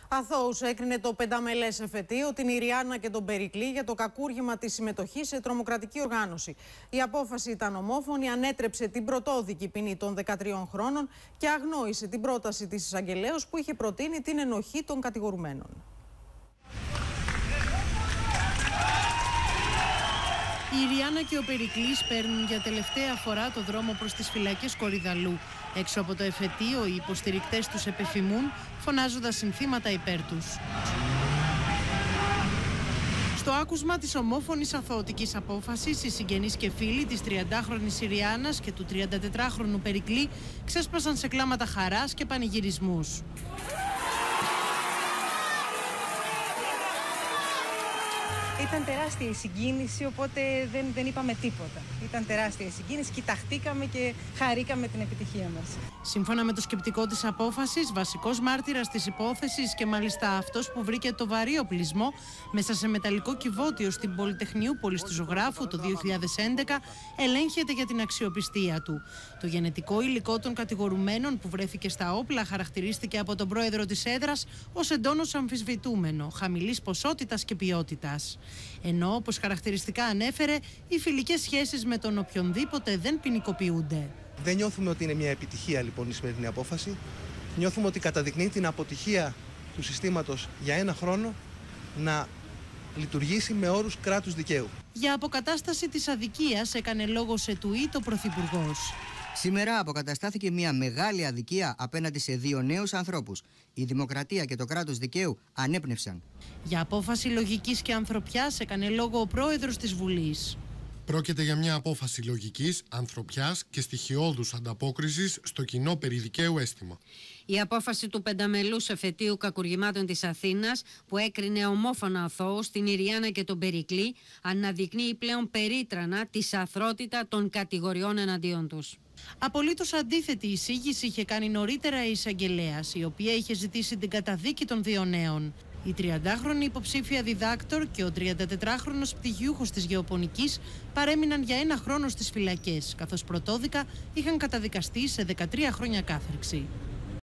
Αθώους έκρινε το πενταμελές εφετείο την Ιριάννα και τον Περικλή για το κακούργημα της συμμετοχής σε τρομοκρατική οργάνωση. Η απόφαση ήταν ομόφωνη, ανέτρεψε την πρωτόδικη ποινή των 13 χρόνων και αγνόησε την πρόταση της εισαγγελέως που είχε προτείνει την ενοχή των κατηγορουμένων. Η Ιριάννα και ο Περικλής παίρνουν για τελευταία φορά το δρόμο προς τις φυλακές Κορυδαλλού. Έξω από το εφετείο, οι υποστηρικτές τους επεφημούν, φωνάζοντας συνθήματα υπέρ τους. Στο άκουσμα της ομόφωνης αθωωτικής απόφασης, οι συγγενείς και φίλοι της 30χρονης Ιριάννας και του 34χρονου Περικλή ξέσπασαν σε κλάματα χαράς και πανηγυρισμούς. Ήταν τεράστια η συγκίνηση, οπότε δεν είπαμε τίποτα. Ήταν τεράστια η συγκίνηση, κοιταχτήκαμε και χαρήκαμε την επιτυχία μας. Σύμφωνα με το σκεπτικό της απόφασης, βασικός μάρτυρας της υπόθεσης και μάλιστα αυτός που βρήκε το βαρύ οπλισμό μέσα σε μεταλλικό κυβότιο στην Πολυτεχνιούπολη του Ζωγράφου το 2011, ελέγχεται για την αξιοπιστία του. Το γενετικό υλικό των κατηγορουμένων που βρέθηκε στα όπλα χαρακτηρίστηκε από τον πρόεδρο της έδρας ως εντόνως αμφισβητούμενο, χαμηλής ποσότητας και ποιότητας. Ενώ, όπως χαρακτηριστικά ανέφερε, οι φιλικές σχέσεις με τον οποιονδήποτε δεν ποινικοποιούνται. Δεν νιώθουμε ότι είναι μια επιτυχία λοιπόν η σημερινή απόφαση. Νιώθουμε ότι καταδεικνύει την αποτυχία του συστήματος για ένα χρόνο να λειτουργήσει με όρους κράτους δικαίου. Για αποκατάσταση της αδικίας έκανε λόγο σε tweet ο Πρωθυπουργός. Σήμερα αποκαταστάθηκε μια μεγάλη αδικία απέναντι σε δύο νέους ανθρώπους. Η δημοκρατία και το κράτος δικαίου ανέπνευσαν. Για απόφαση λογικής και ανθρωπιάς έκανε λόγο ο πρόεδρος της Βουλής. Πρόκειται για μια απόφαση λογικής, ανθρωπιάς και στοιχειώδους ανταπόκρισης στο κοινό περιδικαίου αίσθημα. Η απόφαση του πενταμελούς εφετείου κακουργημάτων της Αθήνας, που έκρινε ομόφωνα αθώους την Ιριάννα και τον Περικλή, αναδεικνύει πλέον περίτρανα τη αθρότητα των κατηγοριών εναντίον τους. Απολύτως αντίθετη εισήγηση είχε κάνει νωρίτερα η εισαγγελέας, η οποία είχε ζητήσει την καταδίκη των δύο νέων. Η 30χρονη υποψήφια διδάκτορ και ο 34χρονος πτυχιούχος της γεωπονικής παρέμειναν για ένα χρόνο στις φυλακές, καθώς πρωτόδικα είχαν καταδικαστεί σε 13 χρόνια κάθριξη.